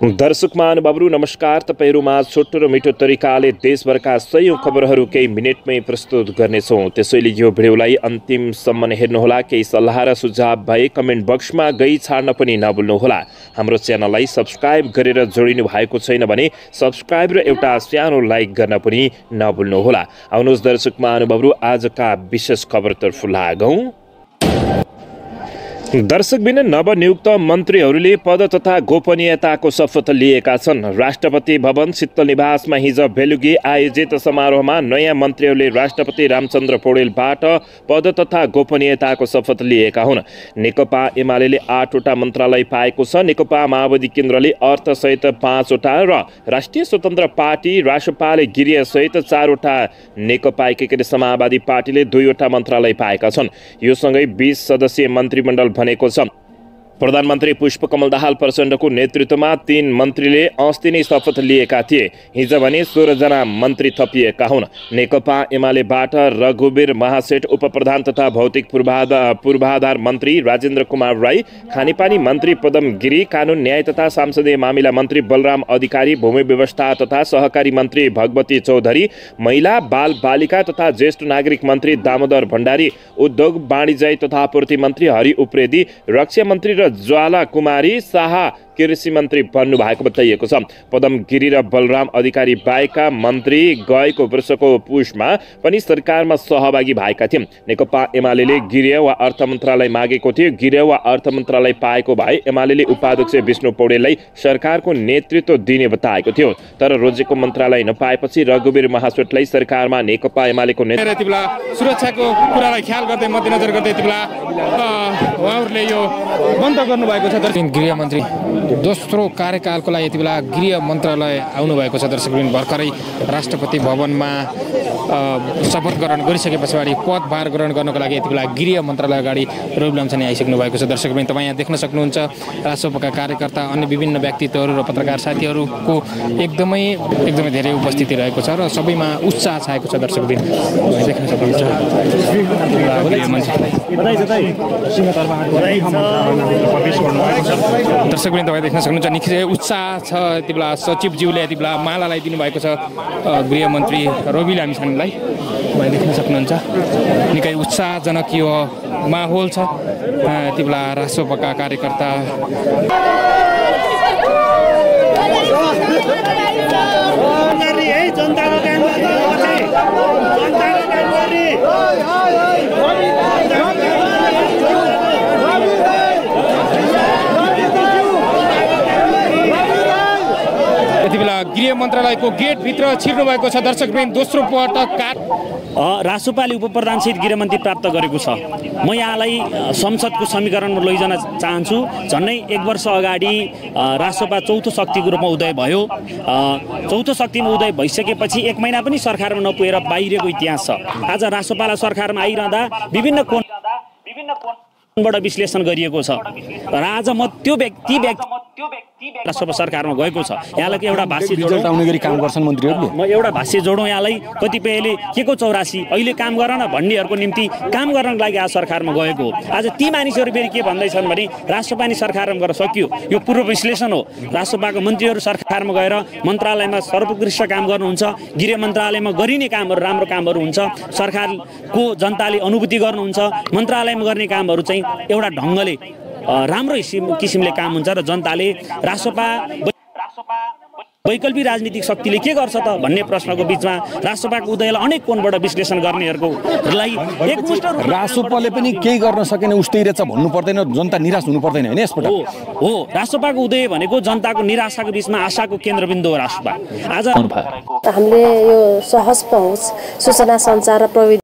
दर्शक महानुभावहरु नमस्कार। तपाईहरुमा छोटो र मिठो तरिकाले देशभरका सयौं खबरहरु केही मिनेटमै प्रस्तुत गर्नेछौं। त्यसैले यो भिडियोलाई अन्तिमसम्म हेर्नुहोला। केही सल्लाह र सुझाव भए कमेन्ट बक्समा गई छाड्न पनि नभुल्नुहोला। हाम्रो च्यानललाई सब्स्क्राइब गरेर जोडिनु भएको छैन भने सब्स्क्राइब र एउटा सानो लाइक गर्न पनि नभुल्नुहोला। आउनुहोस् दर्शक महानुभावहरु आजका विशेष खबरतर्फ लागौं। दर्शकबिन नवनियुक्त मन्त्रीहरूले पद तथा गोपनीयताको शपथ लिएका छन्। राष्ट्रपति भवन शीतल निवासमा हिज बेलुकी आयोजित समारोहमा नयाँ मन्त्रीहरूले राष्ट्रपति रामचन्द्र पौडेलबाट पद तथा गोपनीयताको शपथ लिएका हुन्। नेकपा एमाले 8वटा मन्त्रालय पाएको छ। नेकपा माओवादी केन्द्रले अर्थसहित 5वटा र राष्ट्रिय स्वतन्त्र पार्टी रासपाले गृहसहित 4वटा, नेकपा एकीकृत समाजवादी पार्टीले 2वटा मन्त्रालय पाएका छन्। यो सँगै 20 सदस्यीय मन्त्रीमण्डल बनेको छ। प्रधानमन्त्री पुष्पकमल दाहाल प्रचण्डको नेतृत्वमा 3 मन्त्रीले अस्ति नै शपथ लिएका थिए। हिज भने 16 जना मन्त्री थपिएका हुन्। नेकपा एमालेबाट रघुवीर महासेठ उपप्रधान तथा भौतिक पूर्वाधार मन्त्री राजेन्द्र कुमार राई, खानेपानी मन्त्री पदम गिरी, कानुन न्याय तथा संसदीय मामिला मन्त्री बलराम अधिकारी, भूमि व्यवस्था तथा सहकारी मन्त्री भगवती चौधरी, महिला बाल बालिका तथा ज्येष्ठ नागरिक मन्त्री दामोदर भण्डारी, उद्योग वाणिज्य तथा आपूर्ति मन्त्री हरि उप्रेती, रक्षा मन्त्री ज्वाला कुमारी शाह कृषि मन्त्री बन्नु भएको बताइएको छ। पदम गिरी र बलराम अधिकारी बाहेकका मन्त्री गएको वर्षको पुसमा पनि सरकारमा सहभागी भएका थिए। नेकपा एमाले गृह वा अर्थ मन्त्रालय मागेको थियो। गृह वा अर्थ मन्त्रालय पाएको भए एमाले उपाध्यक्ष विष्णु पौडेललाई सरकारको नेतृत्व दिने बताएको थियो। तर रोजेको मन्त्रालय नपाएपछि रघुवीर महासेठलाई सरकारमा नेकपा एमालेको सुरक्षाको कुरालाई ख्याल गर्दै मध्यनजर गर्दै उहाँहरूले यो बन्द गर्नुभएको छ। गृह मन्त्री दोस्रो कार्यकालको लागि यति बेला गृह मन्त्रालय आउनुभएको छ। दर्शकवृन्द भर्खरै राष्ट्रपति भवनमा शपथ ग्रहण गरिसके पछाडि पदभार ग्रहण गर्नको लागि यति बेला गृह मन्त्रालय अगाडि रवि लामिछाने आइसक्नु भएको छ। दर्शकवृन्द तपाईँ यहाँ देख्न सक्नुहुन्छ राष्ट्रपतिका कार्यकर्ता अन्य विभिन्न व्यक्तित्वहरू र पत्रकार साथीहरूको एकदमै धेरै उपस्थिति रहेको छ र सबैमा उत्साह छाएको छ। दर्शकवृन्द देख्न सक्नुहुन्छ। दर्शकवृन्द तपाईँ देख्न सक्नुहुन्छ निकै उत्साह छ। यति बेला सचिवज्यूले यति बेला मालालाई दिनुभएको छ गृहमन्त्री रवि लामिछानेलाई। तपाईँ देख्न सक्नुहुन्छ निकै उत्साहजनक यो माहौल छ। यति बेला रासोपाका कार्यकर्ता गृह मन्त्रालयको गेटभित्र छिर्नु भएको छ। दर्शकवृन्द दोस्रो पटक रासोपाले उपप्रधान सहित गृहमन्त्री प्राप्त गरेको छ। म यहाँलाई संसदको समीकरणमा लैजान चाहन्छु। झन्डै 1 वर्ष अगाडि रासोपा चौथो शक्तिको रूपमा उदय भयो। चौथो शक्तिमा उदय भइसकेपछि 1 महिना पनि सरकारमा नपुगेर बाहिरको इतिहास छ। आज रासोपालाई सरकारमा आइरहँदा विभिन्न कोणबाट विश्लेषण गरिएको छ र आज म त्यो व्यक्ति राष्ट्रपति सरकारमा गएको छ। यहाँलाई एउटा भाष्य जोडाउने गरी काम गर्छन् मन्त्रीहरूले। म एउटा भाष्य जोडौँ यहाँलाई। कतिपयले के को 84 अहिले काम गर न भन्नेहरूको निम्ति काम गर्नको लागि आज सरकारमा गएको हो। आज ती मानिसहरू फेरि के भन्दैछन् भने राष्ट्रपति सरकारमा गएर सकियो। यो पूर्व विश्लेषण हो। राष्ट्रपतिको मन्त्रीहरू सरकारमा गएर मन्त्रालयमा सर्वोत्कृष्ट काम गर्नुहुन्छ। गृह मन्त्रालयमा गरिने कामहरू राम्रो कामहरू हुन्छ। सरकारको जनताले अनुभूति गर्नुहुन्छ। मन्त्रालयमा गर्ने कामहरू चाहिँ एउटा ढङ्गले राम्रो किसिमले काम हुन्छ र जनताले रासोपा वैकल्पिक राजनीतिक शक्तिले के गर्छ त भन्ने प्रश्नको बीचमा रासोपाको उदयलाई अनेक कोणबाट विश्लेषण गर्नेहरूलाई एकमुष्ट रासोपाले पनि केही गर्न सकेन उस्तै रहेछ भन्नु पर्दैन। जनता निराश हुनु पर्दैन हैन यसपटक। हो रासोपाको उदय भनेको जनताको निराशाको बीचमा आशाको केन्द्रबिन्दु हो रासोपा। आज हामीले यो सहज पहुँच सूचना सञ्चार र प्रविधि